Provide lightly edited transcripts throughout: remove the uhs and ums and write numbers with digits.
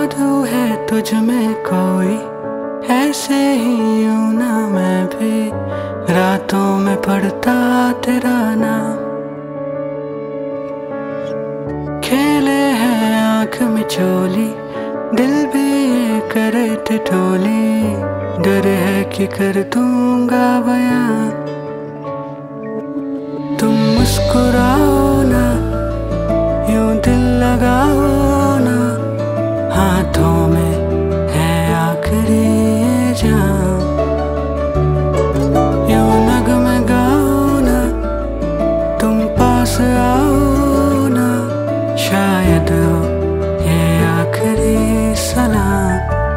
जादू है तुझ में कोई, ऐसे ही यूं ना मैं भी रातों में पढ़ता तेरा नाम। खेले हैं आँख में चोली, दिल भी ये करे ठिठोली, डर है कि कर दूंगा बयां। तुम मुस्कुराओ ना, यूं दिल लगाओ ना, हाथों में है आखिरी ये जाम। यूं नगमे गाओ ना, तुम पास आओ ना, शायद हो ये आखिरी सलाम।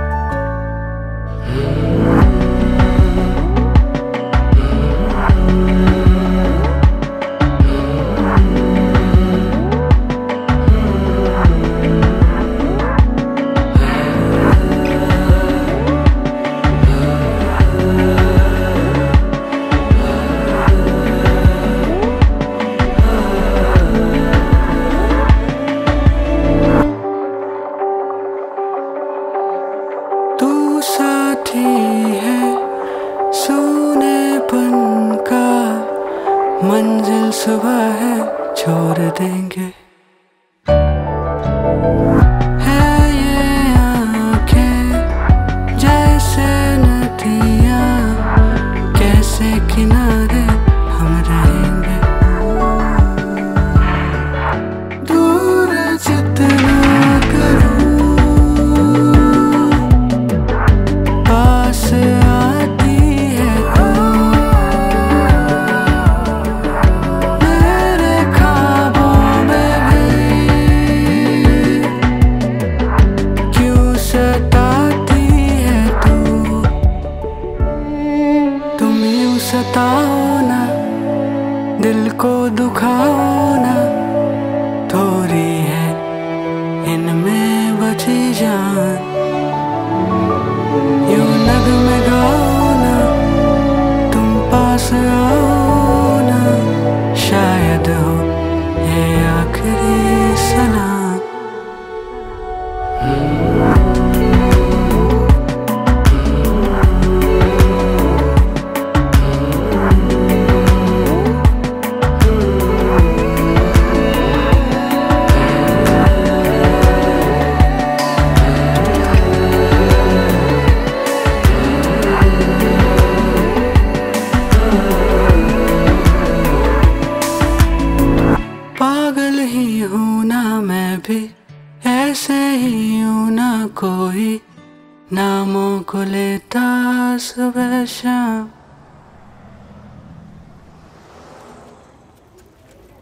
साथी है सूनेपन का, मंजिल सुबह है छोड़ देंगे। है ये आँखें जैसे नदियाँ, कैसे किनारे हम रहेंगे। दूर जितना आती है तू, मेरे ख्वाबों में भी क्यों सताती है तू। तुम यूं सताओ ना, दिल को दुखाओ ना, थोड़ी है इनमें बची जान। यूं नगमे गाओ ना, तुम पास आओ ना, शायद हो ये आखिरी सलाम। पागल ही हूँ ना मैं भी, ऐसे ही हूँ ना कोई, नामों को लेता सुबह शाम।